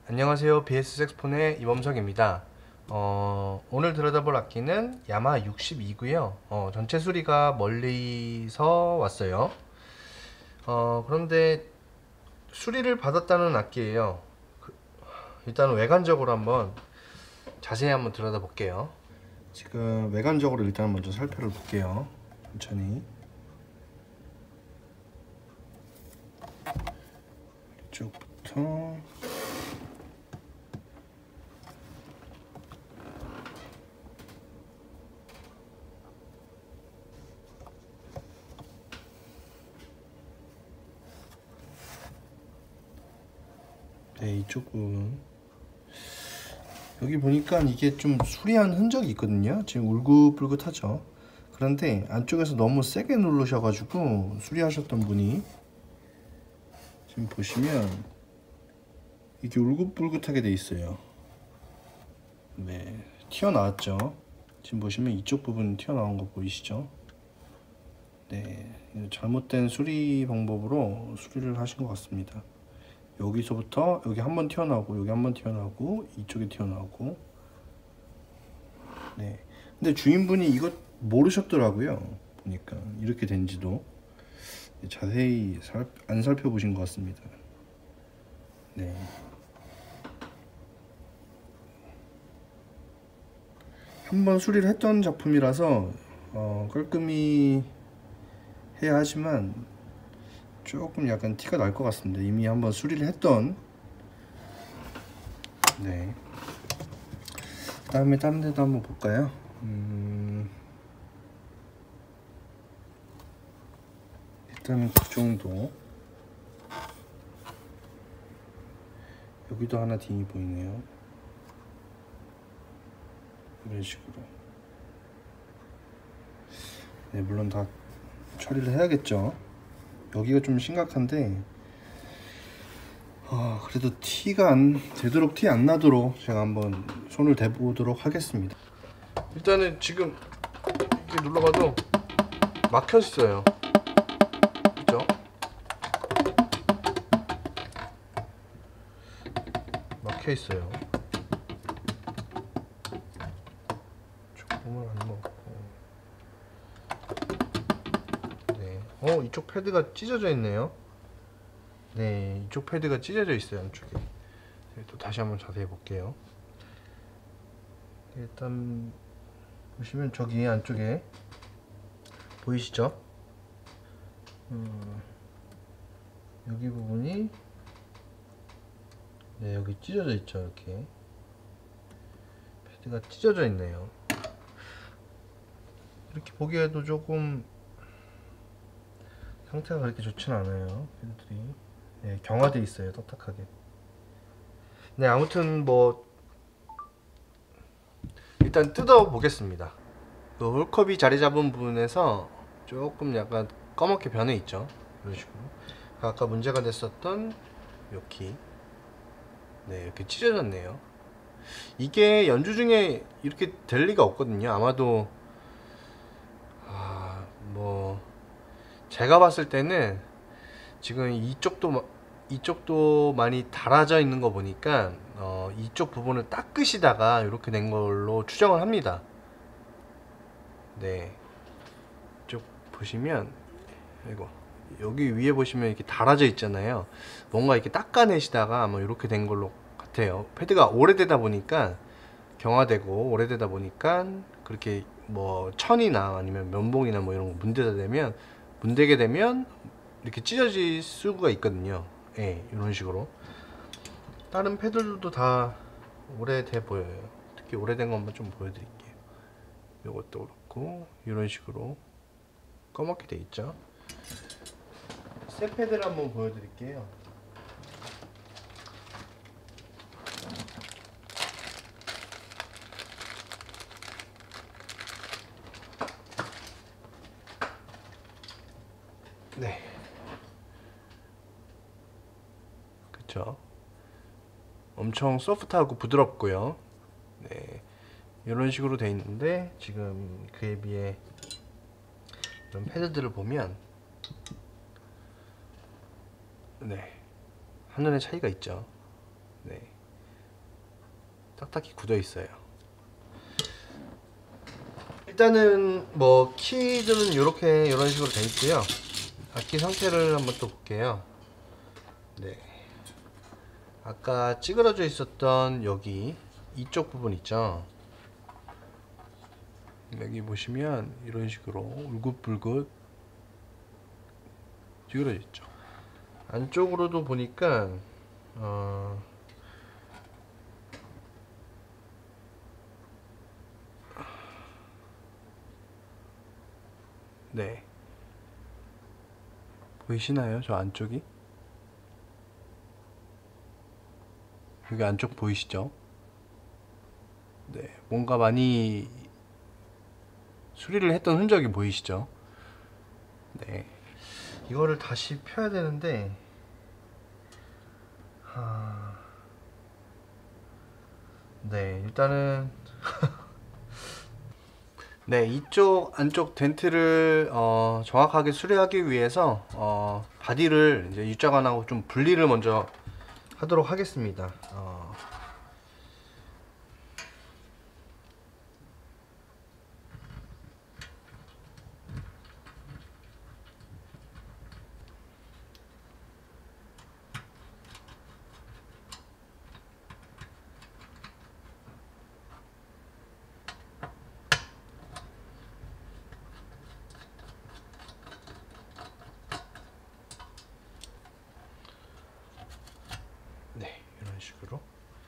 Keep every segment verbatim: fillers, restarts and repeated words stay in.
안녕하세요. 비에스 색스폰의 이범석입니다. 어, 오늘 들여다볼 악기는 야마하 육십이고요. 어, 전체 수리가 멀리서 왔어요. 어, 그런데 수리를 받았다는 악기예요. 그, 일단 외관적으로 한번 자세히 한번 들여다볼게요. 지금 외관적으로 일단 먼저 살펴를 볼게요. 천천히. 이쪽부터 네, 이쪽 부분. 여기 보니까 이게 좀 수리한 흔적이 있거든요. 지금 울긋불긋하죠. 그런데 안쪽에서 너무 세게 누르셔가지고 수리하셨던 분이 지금 보시면 이게 울긋불긋하게 돼 있어요. 네, 튀어나왔죠. 지금 보시면 이쪽 부분 튀어나온 거 보이시죠? 네, 잘못된 수리 방법으로 수리를 하신 것 같습니다. 여기서부터 여기 한번 튀어나오고 여기 한번 튀어나오고 이쪽에 튀어나오고. 네, 근데 주인분이 이거 모르셨더라고요. 보니까 이렇게 된지도 자세히 살, 안 살펴보신 것 같습니다. 네, 한번 수리를 했던 작품이라서 어, 깔끔히 해야 하지만 조금 약간 티가 날 것 같습니다. 이미 한번 수리를 했던. 네, 그 다음에 다른 데도 한번 볼까요? 음, 일단은 그 정도. 여기도 하나 딩이 보이네요. 이런 식으로. 네, 물론 다 처리를 해야겠죠. 여기가 좀 심각한데 어, 그래도 티가 안 되도록 티 안 나도록 제가 한번 손을 대보도록 하겠습니다. 일단은 지금 이렇게 눌러봐도 막혀 있어요. 그죠? 막혀 있어요. 조금은 안 먹고. 네. 어, 이쪽 패드가 찢어져 있네요. 네, 이쪽 패드가 찢어져 있어요, 안쪽에. 또 다시 한번 자세히 볼게요. 일단 보시면 저기 안쪽에 보이시죠? 음, 여기 부분이, 네, 여기 찢어져 있죠. 이렇게 패드가 찢어져 있네요. 이렇게 보기에도 조금 상태가 그렇게 좋진 않아요. 패드들이. 네, 경화돼 있어요, 딱딱하게. 네, 아무튼 뭐 일단 뜯어 보겠습니다. 그 홀컵이 자리 잡은 부분에서 조금 약간 검게 변해 있죠. 이런 식으로. 아까 문제가 됐었던 요 키, 네, 이렇게 찢어졌네요. 이게 연주 중에 이렇게 될 리가 없거든요. 아마도 아, 뭐 제가 봤을 때는 지금 이쪽도 이쪽도 많이 닳아져 있는 거 보니까 어, 이쪽 부분을 닦으시다가 이렇게 된 걸로 추정을 합니다. 네, 이쪽 보시면 이거 여기 위에 보시면 이렇게 닳아져 있잖아요. 뭔가 이렇게 닦아내시다가 아마 이렇게 된 걸로 같아요. 패드가 오래되다 보니까 경화되고 오래되다 보니까 그렇게 뭐 천이나 아니면 면봉이나 뭐 이런 거 문대다 되면 문대게 되면 이렇게 찢어질 수가 있거든요. 예, 이런 식으로. 다른 패드들도 다 오래돼 보여요. 특히 오래된 거 한번 좀 보여드릴게요. 이것도 그렇고 이런 식으로 검게 돼 있죠. 새 패드를 한번 보여드릴게요. 네, 그쵸. 엄청 소프트하고 부드럽고요. 네, 이런 식으로 돼 있는데 지금 그에 비해 이런 패드들을 보면 네, 하늘의 차이가 있죠. 네, 딱딱히 굳어 있어요. 일단은 뭐 키들은 이렇게 이런 식으로 돼 있고요. 악기 상태를 한번 또 볼게요. 네, 아까 찌그러져 있었던 여기 이쪽 부분 있죠. 여기 보시면 이런 식으로 울긋불긋 찌그러져 있죠. 안쪽으로도 보니까 어 네, 보이시나요? 저 안쪽이? 여기 안쪽 보이시죠? 네, 뭔가 많이 수리를 했던 흔적이 보이시죠? 네, 이거를 다시 펴야 되는데 하... 네, 일단은 네, 이쪽 안쪽 덴트를 어, 정확하게 수리하기 위해서 어, 바디를 이제 U자관하고 좀 분리를 먼저 하도록 하겠습니다. 어, 네, 이런 식으로.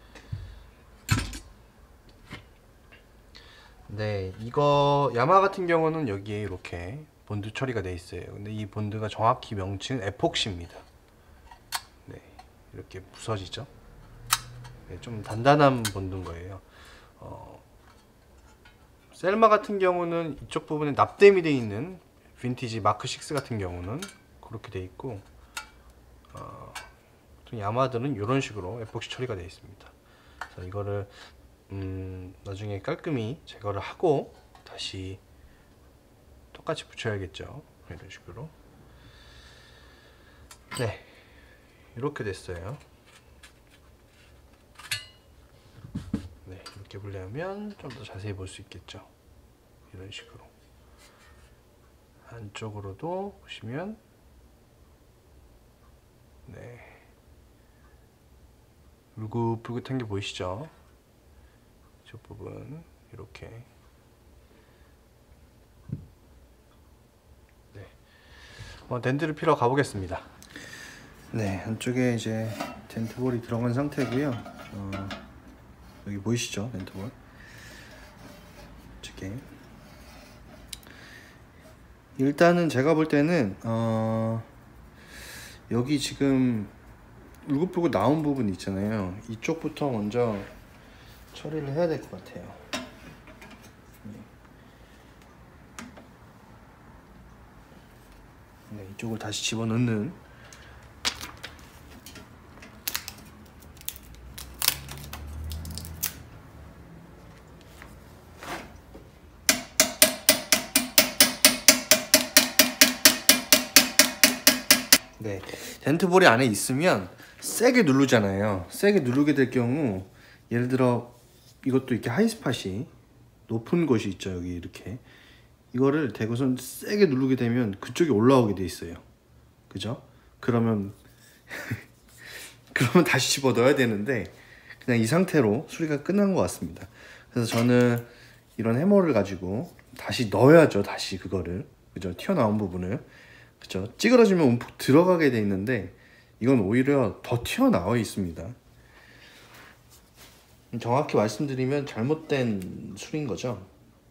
네, 이거 야마 같은 경우는 여기에 이렇게 본드 처리가 되어 있어요. 근데 이 본드가 정확히 명칭은 에폭시입니다. 네, 이렇게 부서지죠. 네, 좀 단단한 본드인 거예요. 어, 셀마 같은 경우는 이쪽 부분에 납땜이 되어 있는 빈티지 마크 육 같은 경우는 그렇게 되어 있고, 어, 야마들은 이런 식으로 에폭시 처리가 되어 있습니다. 그래서 이거를 음, 나중에 깔끔히 제거를 하고 다시 똑같이 붙여야겠죠. 이런 식으로. 네, 이렇게 됐어요. 네, 이렇게 보려면 좀 더 자세히 볼 수 있겠죠. 이런 식으로. 안쪽으로도 보시면 네, 울긋불긋한 게 보이시죠? 이 부분 이렇게. 네, 어, 덴트를 피러 가보겠습니다. 네, 안쪽에 이제 덴트볼이 들어간 상태고요. 어, 여기 보이시죠? 덴트볼. 이렇게. 일단은 제가 볼 때는 어, 여기 지금 울긋불긋 나온 부분 있잖아요. 이쪽부터 먼저 처리를 해야 될 것 같아요. 네, 이쪽을 다시 집어넣는. 네, 덴트볼이 안에 있으면 세게 누르잖아요. 세게 누르게 될 경우 예를 들어 이것도 이렇게 하이스팟이 높은 곳이 있죠. 여기 이렇게 이거를 대고선 세게 누르게 되면 그쪽이 올라오게 돼 있어요. 그죠? 그러면 그러면 다시 집어 넣어야 되는데 그냥 이 상태로 수리가 끝난 것 같습니다. 그래서 저는 이런 해머를 가지고 다시 넣어야죠. 다시 그거를, 그죠? 튀어나온 부분을, 그죠? 찌그러지면 움푹 들어가게 돼 있는데 이건 오히려 더 튀어나와 있습니다. 정확히 말씀드리면 잘못된 수리인 거죠.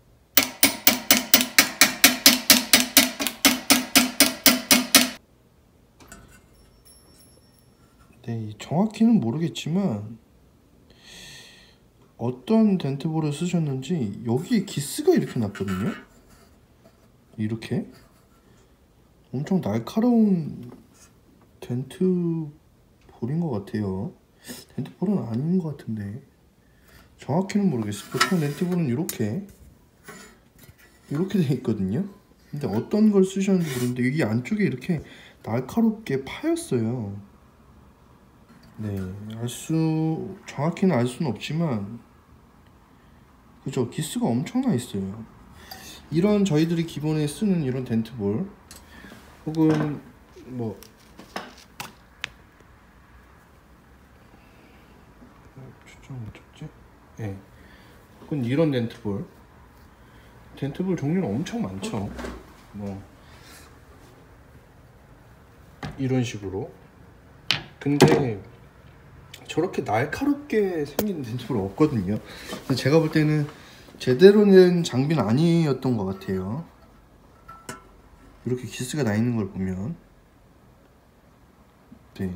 네, 정확히는 모르겠지만 어떤 덴트볼을 쓰셨는지 여기에 기스가 이렇게 났거든요. 이렇게 엄청 날카로운 덴트볼인 것 같아요. 덴트볼은 아닌 것 같은데 정확히는 모르겠어요. 보통 덴트볼은 이렇게 이렇게 돼 있거든요. 근데 어떤 걸 쓰셨는지 모르는데 여기 안쪽에 이렇게 날카롭게 파였어요. 네, 알 수 정확히는 알 수는 없지만 그죠? 기스가 엄청나 있어요. 이런 저희들이 기본에 쓰는 이런 덴트볼 혹은 뭐 초점 못 쳤지? 예. 네. 혹은 이런 덴트볼 덴트볼 종류는 엄청 많죠. 뭐 이런 식으로. 근데 저렇게 날카롭게 생긴 덴트볼 없거든요. 제가 볼 때는 제대로 된 장비는 아니었던 것 같아요. 이렇게 기스가 나 있는 걸 보면. 네.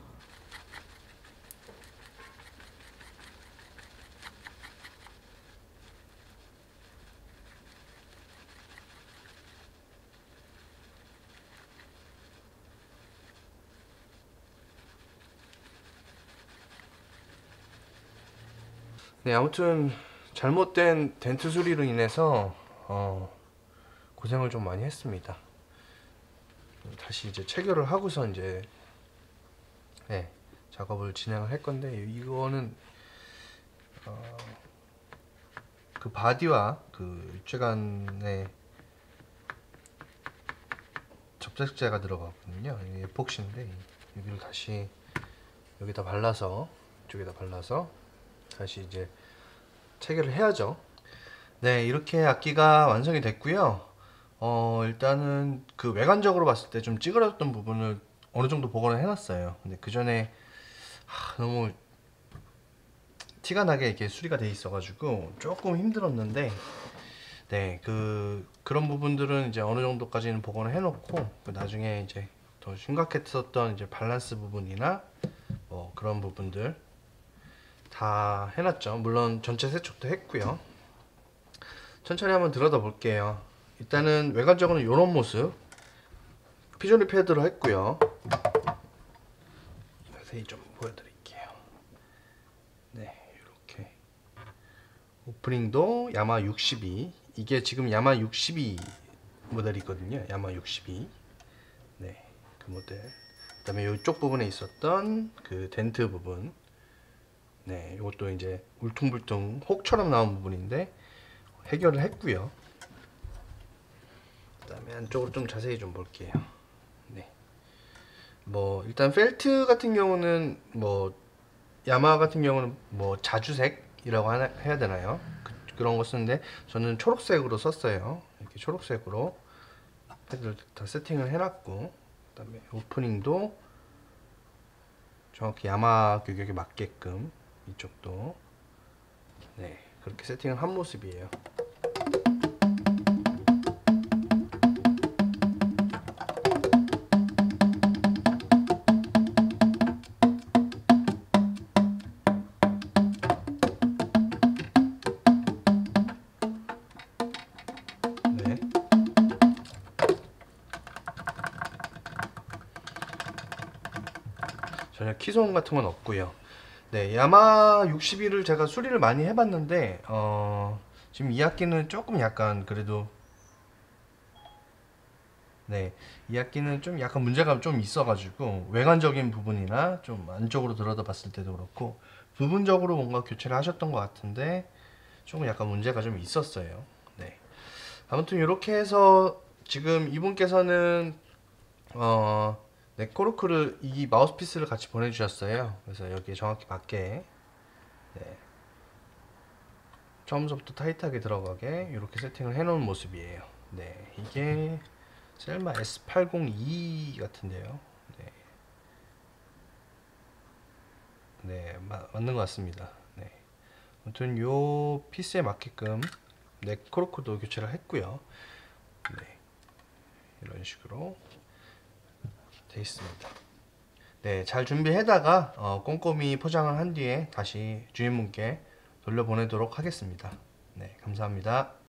네, 아무튼 잘못된 덴트 수리로 인해서 어, 고생을 좀 많이 했습니다. 다시 이제 체결을 하고서 이제 네, 작업을 진행을 할 건데, 이거는 어, 그 바디와 그 입체간에 접착제가 들어가거든요. 에폭시인데 여기를 다시 여기다 발라서, 이쪽에다 발라서 다시 이제 체결을 해야죠. 네, 이렇게 악기가 완성이 됐고요. 어, 일단은 그 외관적으로 봤을 때 좀 찌그러졌던 부분을 어느 정도 복원을 해놨어요. 근데 그 전에 너무 티가 나게 이렇게 수리가 돼 있어가지고 조금 힘들었는데, 네, 그 그런 부분들은 이제 어느 정도까지는 복원을 해놓고, 그 나중에 이제 더 심각했었던 이제 밸런스 부분이나 뭐 그런 부분들 다 해놨죠. 물론 전체 세척도 했고요. 천천히 한번 들여다 볼게요. 일단은 외관적으로는 이런 모습, 피조리 패드로 했고요. 자세히 좀 보여드릴게요. 네, 이렇게 오프닝도 야마 육십이, 이게 지금 야마 육십이 모델이거든요. 야마 육십이. 네, 그 모델. 그 다음에 이쪽 부분에 있었던 그 덴트 부분, 네, 이것도 이제 울퉁불퉁 혹처럼 나온 부분인데 해결을 했고요. 그 다음에 안쪽으로 좀 자세히 좀 볼게요. 네, 뭐 일단 펠트 같은 경우는 뭐 야마 같은 경우는 뭐 자주색이라고 하나, 해야 되나요? 그, 그런 거 쓰는데 저는 초록색으로 썼어요. 이렇게 초록색으로 패드를 다 세팅을 해놨고, 그 다음에 오프닝도 정확히 야마 규격에 맞게끔 이쪽도 네, 그렇게 세팅을 한 모습이에요. 네. 전혀 키소음 같은 건 없고요. 네, 야마 육십일을 제가 수리를 많이 해봤는데 어, 지금 이 악기는 조금 약간 그래도 네, 이 악기는 좀 약간 문제가 좀 있어가지고 외관적인 부분이나 좀 안쪽으로 들여다 봤을 때도 그렇고 부분적으로 뭔가 교체를 하셨던 것 같은데 조금 약간 문제가 좀 있었어요. 네, 아무튼 이렇게 해서 지금 이분께서는 어, 네, 코르크를 이 마우스피스를 같이 보내주셨어요. 그래서 여기에 정확히 맞게 네, 처음부터 타이트하게 들어가게 이렇게 세팅을 해놓은 모습이에요. 네, 이게 셀마 에스 팔공이 같은데요. 네, 네 마, 맞는 것 같습니다. 네, 아무튼 요 피스에 맞게끔 넥 코르크도 교체를 했고요. 네, 이런 식으로 돼 있습니다. 네, 잘 준비해다가 어, 꼼꼼히 포장을 한 뒤에 다시 주인분께 돌려보내도록 하겠습니다. 네, 감사합니다.